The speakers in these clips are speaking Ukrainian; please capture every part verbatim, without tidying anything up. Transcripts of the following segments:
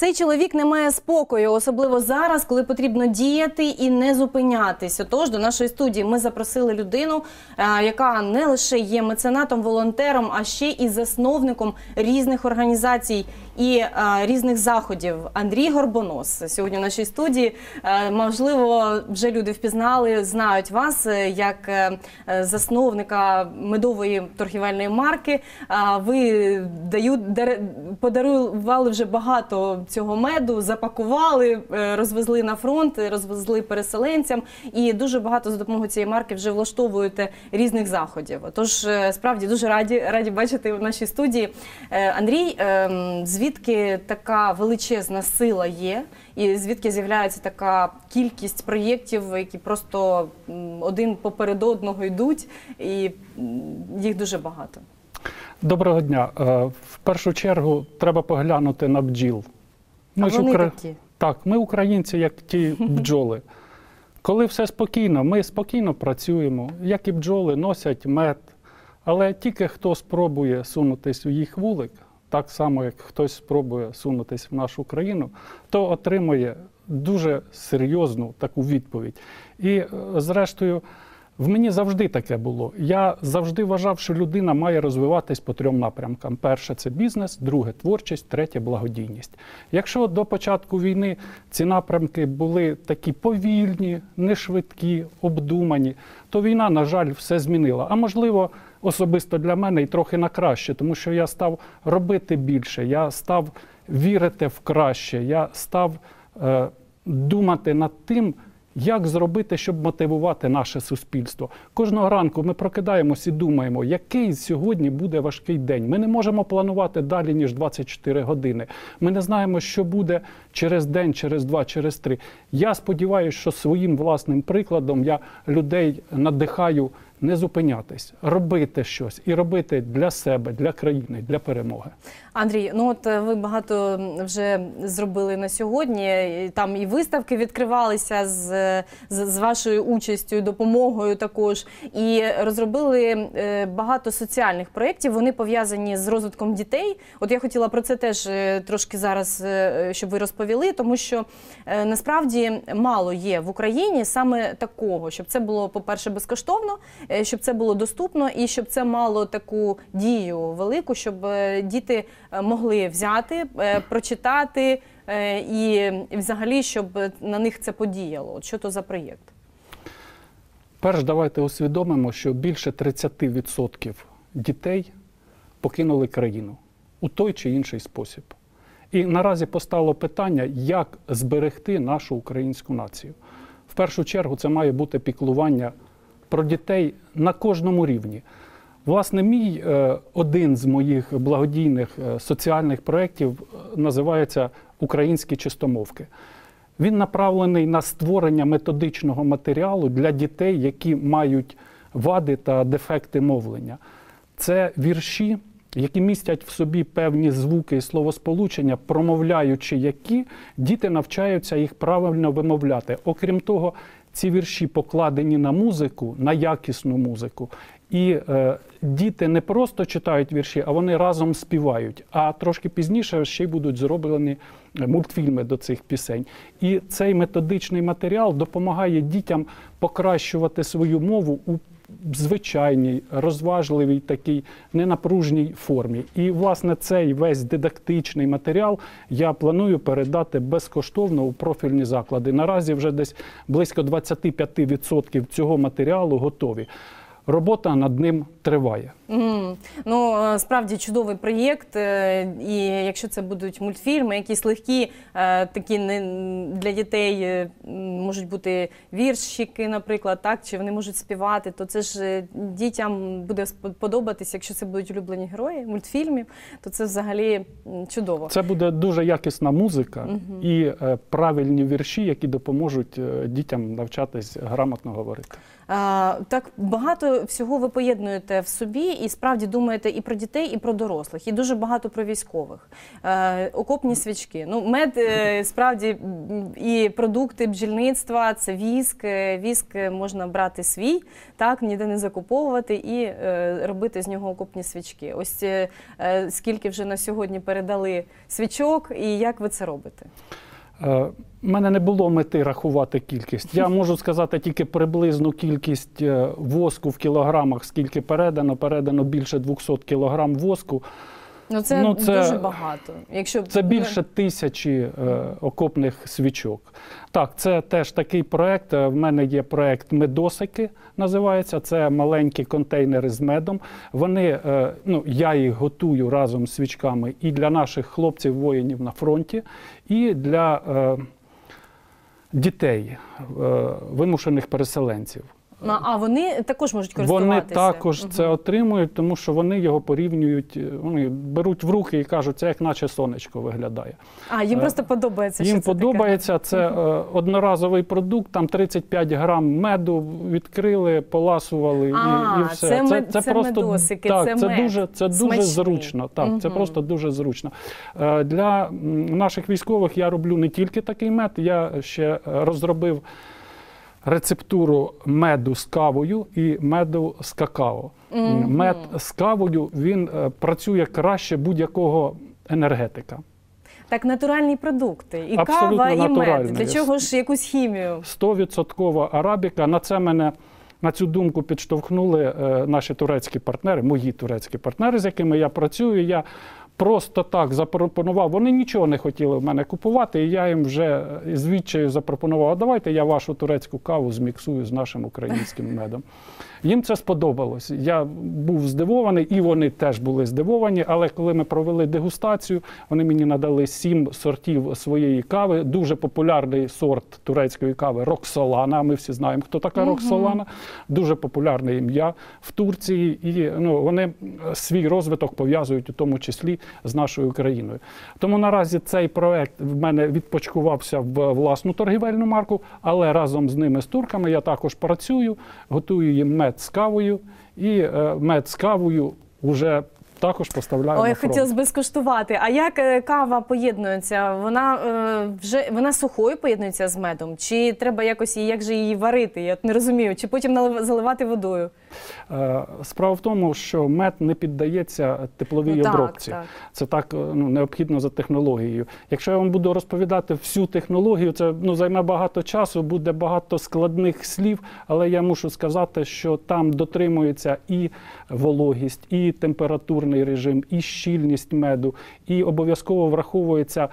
Цей чоловік не має спокою, особливо зараз, коли потрібно діяти і не зупинятись. Отож, до нашої студії ми запросили людину, яка не лише є меценатом, волонтером, а ще і засновником різних організацій і а, різних заходів. Андрій Горбонос сьогодні в нашій студії. А, можливо, вже люди впізнали, знають вас як а, засновника медової торгівельної марки. А, ви даю, дар, подарували вже багато цього меду, запакували, розвезли на фронт, розвезли переселенцям. І дуже багато за допомогою цієї марки вже влаштовуєте різних заходів. Тож, справді, дуже раді, раді бачити в нашій студії. Андрій, звідки така величезна сила є, і звідки з'являється така кількість проєктів, які просто один поперед одного йдуть, і їх дуже багато? Доброго дня. В першу чергу треба поглянути на бджіл. Ми а ж вони укра... такі? Так, ми українці, як ті бджоли. Коли все спокійно, ми спокійно працюємо, як і бджоли, носять мед. Але тільки хто спробує сунутись у їх вулик, так само, як хтось спробує сунутись в нашу країну, то отримує дуже серйозну таку відповідь. І, зрештою, в мені завжди таке було. Я завжди вважав, що людина має розвиватись по трьом напрямкам. Перше – це бізнес, друге – творчість, третє – благодійність. Якщо до початку війни ці напрямки були такі повільні, нешвидкі, обдумані, то війна, на жаль, все змінила. А можливо, особисто для мене і трохи на краще, тому що я став робити більше, я став вірити в краще, я став е, думати над тим, як зробити, щоб мотивувати наше суспільство. Кожного ранку ми прокидаємось і думаємо, який сьогодні буде важкий день. Ми не можемо планувати далі, ніж двадцять чотири години. Ми не знаємо, що буде через день, через два, через три. Я сподіваюся, що своїм власним прикладом я людей надихаю не зупинятись, робити щось і робити для себе, для країни, для перемоги. Андрій, ну от ви багато вже зробили на сьогодні, там і виставки відкривалися з, з, з вашою участю і допомогою також, і розробили багато соціальних проєктів, вони пов'язані з розвитком дітей. От я хотіла про це теж трошки зараз, щоб ви розповіли, тому що насправді мало є в Україні саме такого, щоб це було, по-перше, безкоштовно, щоб це було доступно і щоб це мало таку дію велику, щоб діти могли взяти, прочитати і взагалі, щоб на них це подіяло. От що то за проєкт? Перш, давайте усвідомимо, що більше тридцять відсотків дітей покинули країну у той чи інший спосіб. І наразі постало питання, як зберегти нашу українську націю. В першу чергу це має бути піклування про дітей на кожному рівні. Власне, мій один з моїх благодійних соціальних проєктів називається «Українські чистомовки». Він направлений на створення методичного матеріалу для дітей, які мають вади та дефекти мовлення. Це вірші, які містять в собі певні звуки і словосполучення, промовляючи які, діти навчаються їх правильно вимовляти. Окрім того, ці вірші покладені на музику, на якісну музику. І е, діти не просто читають вірші, а вони разом співають. А трошки пізніше ще й будуть зроблені мультфільми до цих пісень. І цей методичний матеріал допомагає дітям покращувати свою мову у звичайній, розважливій, такій ненапружній формі. І, власне, цей весь дидактичний матеріал я планую передати безкоштовно у профільні заклади. Наразі вже десь близько двадцять п'ять відсотків цього матеріалу готові. Робота над ним триває. Mm. Ну, справді чудовий проєкт, і якщо це будуть мультфільми, якісь легкі, такі для дітей можуть бути віршики, наприклад, так, чи вони можуть співати, то це ж дітям буде подобатися, якщо це будуть улюблені герої мультфільмів, то це взагалі чудово. Це буде дуже якісна музика mm-hmm. і правильні вірші, які допоможуть дітям навчатись грамотно говорити. А, так багато багато всього ви поєднуєте в собі і справді думаєте і про дітей, і про дорослих, і дуже багато про військових. Е, окопні свічки. Ну, мед, е, справді, і продукти бджільництва, це віск. Віск можна брати свій, так, ніде не закуповувати і е, робити з нього окопні свічки. Ось е, скільки вже на сьогодні передали свічок і як ви це робите? У мене не було мети рахувати кількість. Я можу сказати тільки приблизну кількість воску в кілограмах, скільки передано. Передано більше двохсот кілограм воску. Ну це, ну, це дуже багато. Якщо... Це більше тисячі е, окопних свічок. Так, це теж такий проєкт. В мене є проєкт «Медосики», називається. Це маленькі контейнери з медом. Вони, е, ну, я їх готую разом з свічками і для наших хлопців-воїнів на фронті, і для е, дітей, е, вимушених переселенців. А вони також можуть користуватися? Вони також угу. це отримують, тому що вони його порівнюють, вони беруть в руки і кажуть, це як наче сонечко виглядає. А, їм просто подобається, їм що це подобається, таке? Це угу. одноразовий продукт, там тридцять п'ять грам меду, відкрили, поласували а, і, і все. Це, це, це, це просто, медосики, так, це це мед. дуже, це дуже зручно. Так, угу. Це просто дуже зручно. Для наших військових я роблю не тільки такий мед, я ще розробив рецептуру меду з кавою і меду з какао. Mm-hmm. Мед з кавою, він е, працює краще будь-якого енергетика. Так, натуральні продукти. І абсолютно кава, і натуральні. мед. Для чого ж якусь хімію? сто відсотків арабіка. На це мене, на цю думку підштовхнули е, наші турецькі партнери, мої турецькі партнери, з якими я працюю. Я просто так запропонував, вони нічого не хотіли в мене купувати, і я їм вже з відчаю запропонував, давайте я вашу турецьку каву зміксую з нашим українським медом. Їм це сподобалось. Я був здивований, і вони теж були здивовані, але коли ми провели дегустацію, вони мені надали сім сортів своєї кави. Дуже популярний сорт турецької кави – Роксолана. Ми всі знаємо, хто така Роксолана. Дуже популярне ім'я в Турції. І ну, вони свій розвиток пов'язують у тому числі з нашою країною. Тому наразі цей проект в мене відпочкувався в власну торгівельну марку, але разом з ними, з турками, я також працюю, готую їм мед з кавою, і е, мед з кавою вже також поставляю Ой, на фронт. хотілося б скуштувати. А як е, кава поєднується? Вона е, вже вона сухою поєднується з медом? Чи треба якось її, як же її варити? Я не розумію. Чи потім налив, заливати водою? Е, справа в тому, що мед не піддається тепловій ну, обробці. Так, так. Це так ну, необхідно за технологією. Якщо я вам буду розповідати всю технологію, це ну, займе багато часу, буде багато складних слів, але я мушу сказати, що там дотримується і вологість, і температурний режим, і щільність меду, і обов'язково враховується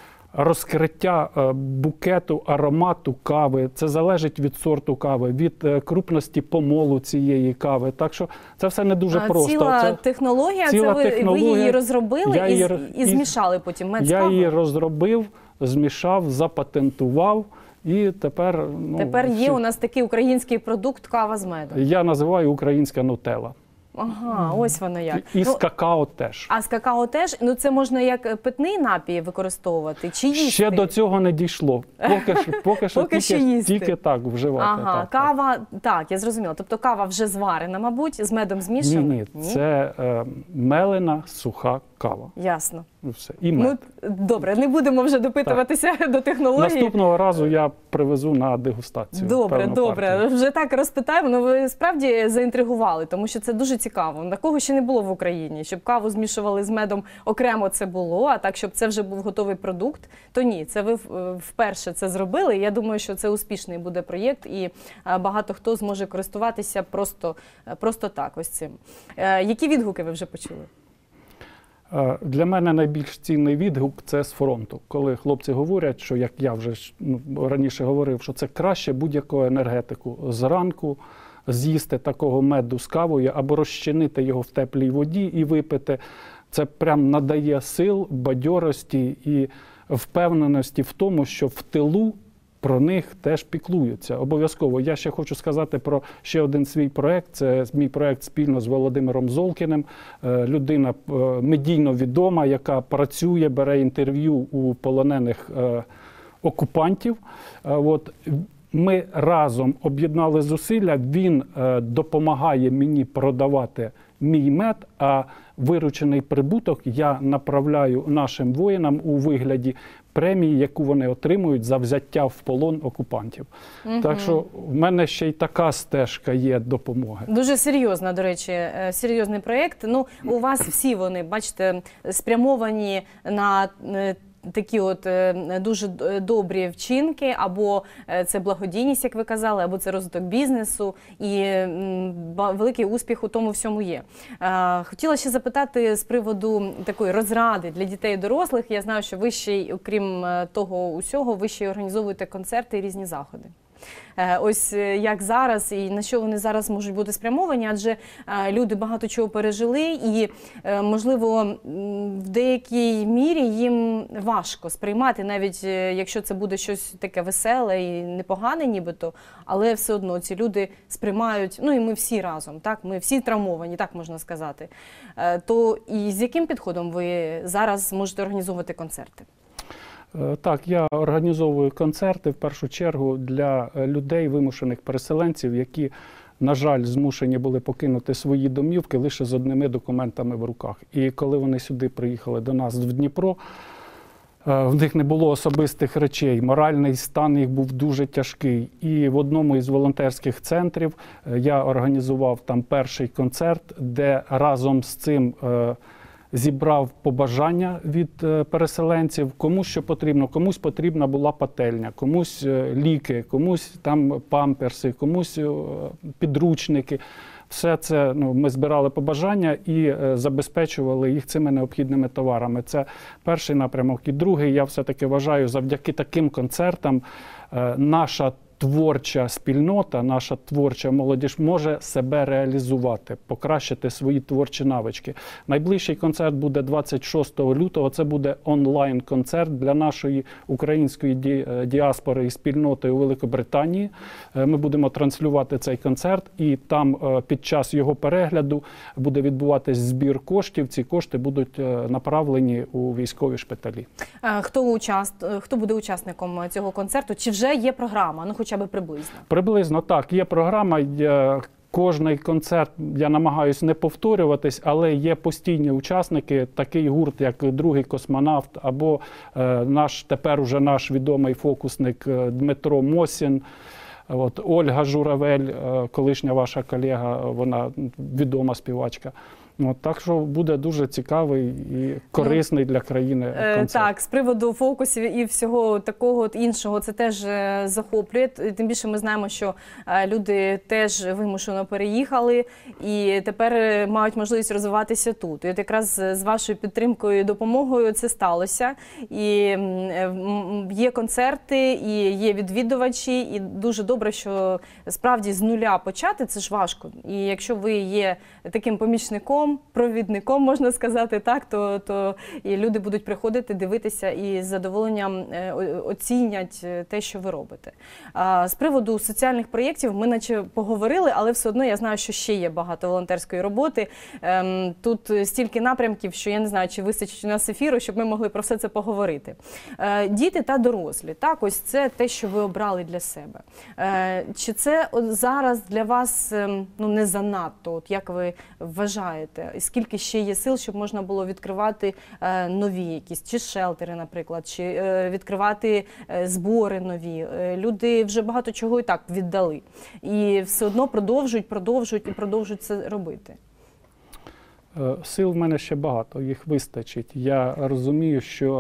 розкриття букету, аромату кави. Це залежить від сорту кави, від крупності помолу цієї кави. Так що це все не дуже а, просто. Ціла це, технологія, ціла це ви, технологія. ви її розробили і, її, і змішали потім мед з Я кавою? її розробив, змішав, запатентував. І тепер, ну, тепер є всі... у нас такий український продукт кава з медом. Я називаю українська нутелла. Ага, ось воно як. І, і ну, з какао теж. А з какао теж? Ну це можна як питний напій використовувати? Чи їсти? Ще до цього не дійшло. Поки що, поки що, Поки тільки, що тільки так вживати. Ага, так, кава, так. так, я зрозуміла. Тобто кава вже зварена, мабуть, з медом змішана? Ні, ні, ні, це е, мелена суха кава. Ясно. Все. І мед. Ну, добре, не будемо вже допитуватися так. до технології. Наступного разу я привезу на дегустацію. Добре, добре. Партію. Вже так розпитаємо. Ну, ви справді заінтригували, тому що це дуже цікаво. Такого ще не було в Україні. Щоб каву змішували з медом окремо це було, а так, щоб це вже був готовий продукт, то ні. Це ви вперше це зробили. Я думаю, що це успішний буде проєкт і багато хто зможе користуватися просто, просто так ось цим. Які відгуки ви вже почули? Для мене найбільш цінний відгук – це з фронту. Коли хлопці говорять, що, як я вже ну, раніше говорив, що це краще будь-яку енергетику зранку з'їсти такого меду з кавою або розчинити його в теплій воді і випити. Це прям надає сил, бадьорості і впевненості в тому, що в тилу про них теж піклуються. Обов'язково. Я ще хочу сказати про ще один свій проєкт. Це мій проєкт спільно з Володимиром Золкіним. Людина медійно відома, яка працює, бере інтерв'ю у полонених окупантів. От. Ми разом об'єднали зусилля, він е, допомагає мені продавати мій мед, а виручений прибуток я направляю нашим воїнам у вигляді премії, яку вони отримують за взяття в полон окупантів. Угу. Так що в мене ще й така стежка є допомоги. Дуже серйозна, до речі, серйозний проєкт. Ну, у вас всі вони, бачите, спрямовані на такі от дуже добрі вчинки, або це благодійність, як ви казали, або це розвиток бізнесу, і великий успіх у тому всьому є. Хотіла ще запитати з приводу такої розради для дітей і дорослих. Я знаю, що ви ще й, окрім того усього, ви ще й організовуєте концерти і різні заходи. Ось як зараз і на що вони зараз можуть бути спрямовані, адже люди багато чого пережили і, можливо, в деякій мірі їм важко сприймати, навіть якщо це буде щось таке веселе і непогане нібито, але все одно ці люди сприймають, ну і ми всі разом, так, ми всі травмовані, так можна сказати. То і з яким підходом ви зараз можете організовувати концерти? Так, я організовую концерти в першу чергу для людей, вимушених переселенців, які, на жаль, змушені були покинути свої домівки лише з одними документами в руках. І коли вони сюди приїхали до нас в Дніпро, в них не було особистих речей, моральний стан їх був дуже тяжкий. І в одному із волонтерських центрів я організував там перший концерт, де разом з цим зібрав побажання від переселенців, кому що потрібно. Комусь потрібна була пательня, комусь ліки, комусь там памперси, комусь підручники. Все це, ну, ми збирали побажання і забезпечували їх цими необхідними товарами. Це перший напрямок. І другий, я все-таки вважаю, завдяки таким концертам наша творча спільнота, наша творча молодіж може себе реалізувати, покращити свої творчі навички. Найближчий концерт буде двадцять шостого лютого. Це буде онлайн-концерт для нашої української діаспори і спільноти у Великобританії. Ми будемо транслювати цей концерт, і там під час його перегляду буде відбуватись збір коштів. Ці кошти будуть направлені у військові шпиталі. Хто, участ... Хто буде учасником цього концерту? Чи вже є програма? Ну, хоча б приблизно. Приблизно, так. Є програма. Кожний концерт я намагаюся не повторюватись, але є постійні учасники, такий гурт, як «Другий космонавт», або е, наш, тепер уже наш відомий фокусник Дмитро Мосін, от, Ольга Журавель, е, колишня ваша колега, вона відома співачка. От, так що буде дуже цікавий і корисний ну, для країни концерт. Так, з приводу фокусів і всього такого от іншого, це теж захоплює. Тим більше ми знаємо, що люди теж вимушено переїхали і тепер мають можливість розвиватися тут. І от якраз з вашою підтримкою і допомогою це сталося. І є концерти, і є відвідувачі, і дуже добре, що справді з нуля почати, це ж важко. І якщо ви є таким помічником, провідником, можна сказати, так, то, то і люди будуть приходити, дивитися і з задоволенням оцінять те, що ви робите. А з приводу соціальних проєктів ми наче поговорили, але все одно я знаю, що ще є багато волонтерської роботи. Тут стільки напрямків, що я не знаю, чи вистачить у нас ефіру, щоб ми могли про все це поговорити. Діти та дорослі, так, ось це те, що ви обрали для себе. Чи це зараз для вас, ну, не занадто, от як ви вважаєте? І скільки ще є сил, щоб можна було відкривати е, нові якісь, чи шелтери, наприклад, чи е, відкривати е, збори нові. Е, люди вже багато чого і так віддали. І все одно продовжують, продовжують і продовжують це робити. Е, сил в мене ще багато, їх вистачить. Я розумію, що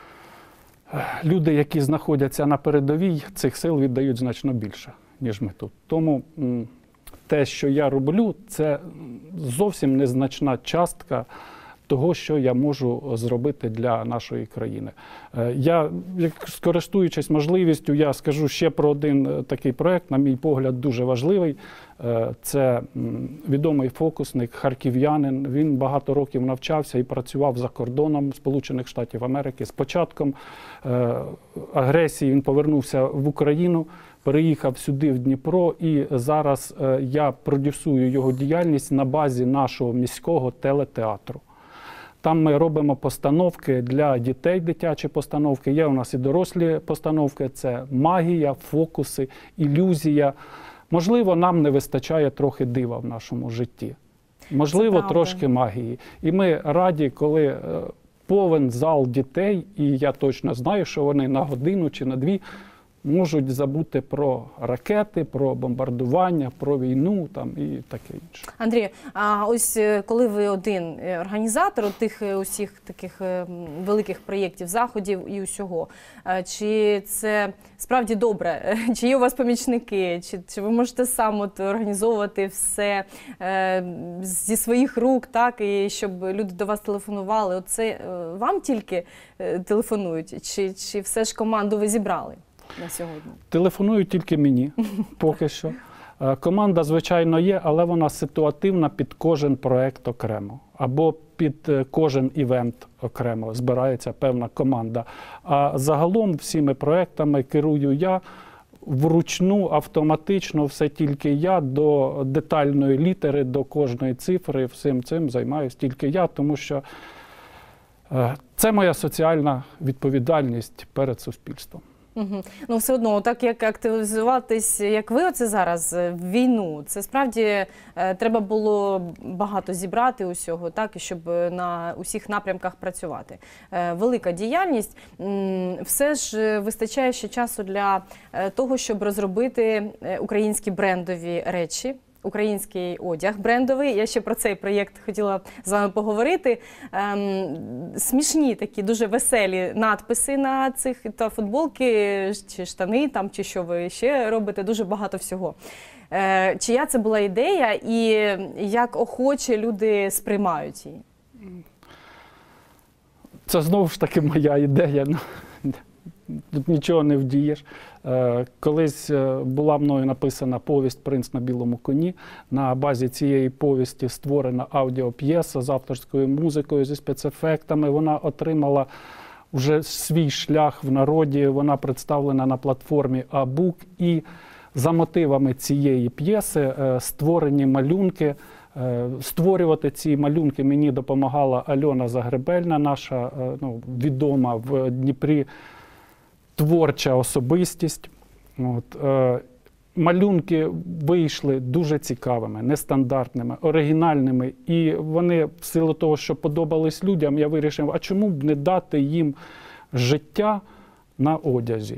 люди, які знаходяться на передовій, цих сил віддають значно більше, ніж ми тут. Тому те, що я роблю, це зовсім незначна частка того, що я можу зробити для нашої країни. Я, скористуючись можливістю, я скажу ще про один такий проєкт, на мій погляд, дуже важливий. Це відомий фокусник, харків'янин. Він багато років навчався і працював за кордоном Сполучених Штатів Америки. З початком агресії він повернувся в Україну, переїхав сюди, в Дніпро, і зараз я продюсую його діяльність на базі нашого міського телетеатру. Там ми робимо постановки для дітей, дитячі постановки. Є у нас і дорослі постановки. Це магія, фокуси, ілюзія. Можливо, нам не вистачає трохи дива в нашому житті. Можливо, трошки магії. І ми раді, коли повен зал дітей, і я точно знаю, що вони на годину чи на дві можуть забути про ракети, про бомбардування, про війну там, і таке інше. Андрій, а ось коли ви один організатор тих усіх таких великих проєктів, заходів і усього, чи це справді добре? Чи є у вас помічники? Чи, чи ви можете сам от організовувати все е, зі своїх рук, так, і щоб люди до вас телефонували? Оце е, вам тільки е, телефонують? Чи, чи все ж команду ви зібрали на сьогодні? Телефонують тільки мені, поки що. Команда, звичайно, є, але вона ситуативна під кожен проект окремо. Або під кожен івент окремо збирається певна команда. А загалом всіми проектами керую я вручну, автоматично, все тільки я, до детальної літери, до кожної цифри, всім цим займаюся тільки я, тому що це моя соціальна відповідальність перед суспільством. Угу. Ну, все одно, так як активізуватись, як ви оце зараз, в війну, це справді е, треба було багато зібрати усього, так, і щоб на усіх напрямках працювати. Е, велика діяльність. М, все ж вистачає ще часу для е, того, щоб розробити українські брендові речі. Український одяг брендовий. Я ще про цей проєкт хотіла з вами поговорити. Ем, смішні такі, дуже веселі надписи на цих та футболки, чи штани, там, чи що ви ще робите, дуже багато всього. Е, чия це була ідея і як охоче люди сприймають її? Це знову ж таки моя ідея. Тут нічого не вдієш. Колись була мною написана повість «Принц на білому коні». На базі цієї повісті створена аудіоп'єса з авторською музикою, зі спецефектами. Вона отримала вже свій шлях в народі, вона представлена на платформі А-Бук. І за мотивами цієї п'єси створені малюнки. Створювати ці малюнки мені допомагала Альона Загребельна, наша, ну, відома в Дніпрі творча особистість. От, е, малюнки вийшли дуже цікавими, нестандартними, оригінальними. І вони, в силу того, що подобались людям, я вирішив, а чому б не дати їм життя на одязі?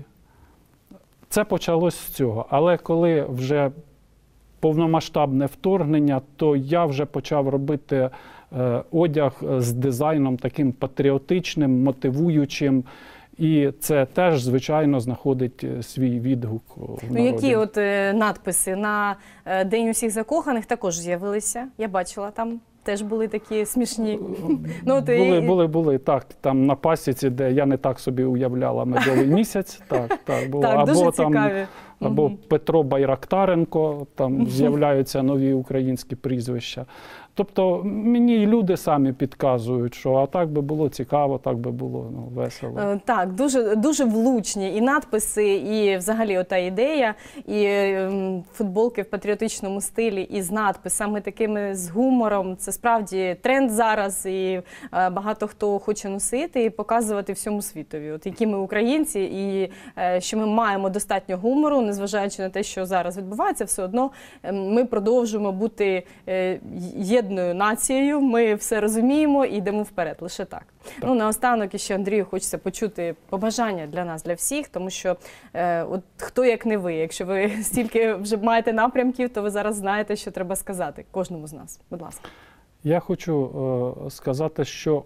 Це почалось з цього. Але коли вже повномасштабне вторгнення, то я вже почав робити е, одяг з дизайном таким патріотичним, мотивуючим. І це теж, звичайно, знаходить свій відгук в народі. Ну, які от е, надписи на е, День усіх закоханих також з'явилися? Я бачила, там теж були такі смішні. Ну, от, були, і... були, були, так. Там на пасіці, де я не так собі уявляла медовий місяць. Так, так, було. Так, або дуже там, цікаві. Або Угу. Петро Байрактаренко, там з'являються нові українські прізвища. Тобто мені і люди самі підказують, що а так би було цікаво, так би було, ну, весело. Так, дуже, дуже влучні і надписи, і взагалі ота ідея, і ем, футболки в патріотичному стилі, і з надписами такими з гумором. Це справді тренд зараз, і е, багато хто хоче носити і показувати всьому світові, от які ми українці, і е, що ми маємо достатньо гумору, незважаючи на те, що зараз відбувається, все одно е, ми продовжуємо бути е, єдною нацією, ми все розуміємо і йдемо вперед, лише так. Так. Ну, наостанок іще, Андрію, хочеться почути побажання для нас, для всіх, тому що е, от хто як не ви, якщо ви стільки вже маєте напрямків, то ви зараз знаєте, що треба сказати кожному з нас. Будь ласка. Я хочу е, сказати, що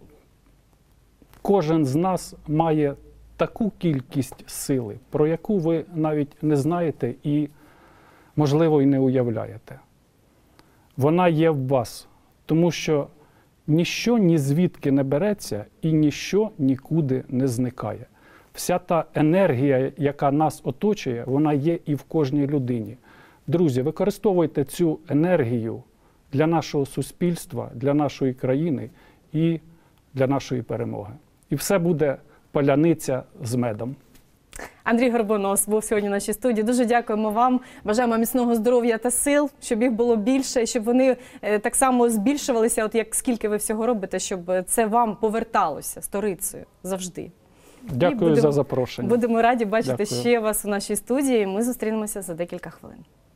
кожен з нас має таку кількість сили, про яку ви навіть не знаєте і, можливо, і не уявляєте. Вона є в вас, тому що ніщо ні звідки не береться і ніщо нікуди не зникає. Вся та енергія, яка нас оточує, вона є і в кожній людині. Друзі, використовуйте цю енергію для нашого суспільства, для нашої країни і для нашої перемоги. І все буде паляниця з медом. Андрій Горбонос був сьогодні в нашій студії. Дуже дякуємо вам. Бажаємо міцного здоров'я та сил, щоб їх було більше, щоб вони е, так само збільшувалися, от як скільки ви всього робите, щоб це вам поверталося сторицею завжди. Дякую будемо, за запрошення. Будемо раді бачити Дякую. ще вас у нашій студії. Ми зустрінемося за декілька хвилин.